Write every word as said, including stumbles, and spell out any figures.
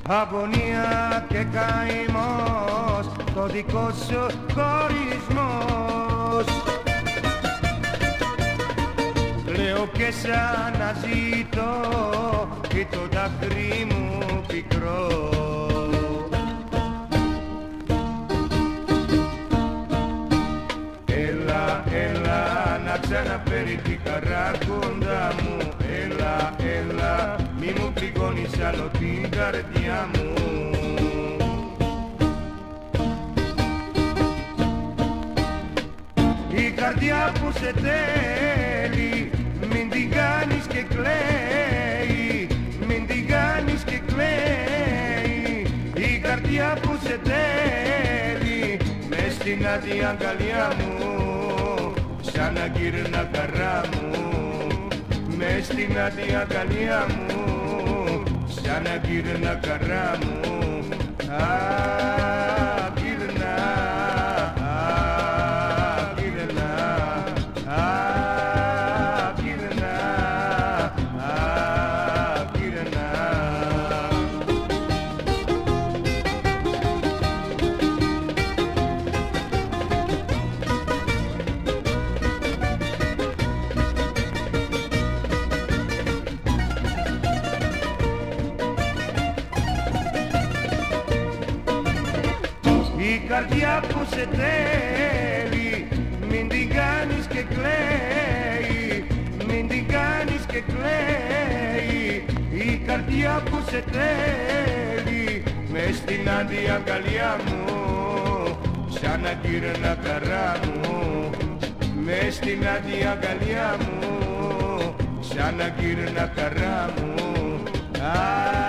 αγωνία και καημός, το δικό σου χωρισμός. Λέω και σαν να ζητώ και το δάκρυ μου πικρό. Έλα, έλα να ξαναφέρει τη χαρά κοντά μου. Έλα, έλα μη μου πληγώνεις άλλο την καρδιά μου. Η καρδιά που σε θέλει μην την κάνεις και κλαίει, μην την κάνεις και κλαίει. Η καρδιά που σε θέλει μες στην άδεια αγκαλιά μου σαν να γύρνα χαρά μου. Μες στην άδεια αγκαλιά μου σαν να γύρνα χαρά μου. Α, γύρνα, α, γύρνα, α, γύρνα, α, γύρνα. Η καρδιά που σε θέλει μην την κάνεις και κλαίει, μην την κάνεις και κλαίει. Η καρδιά που σε θέλει μες στην άδεια αγκαλιά μου σαν να γύρνα χαρά μου. Μες στην άδεια αγκαλιά μου σαν να γύρνα χαρά μου.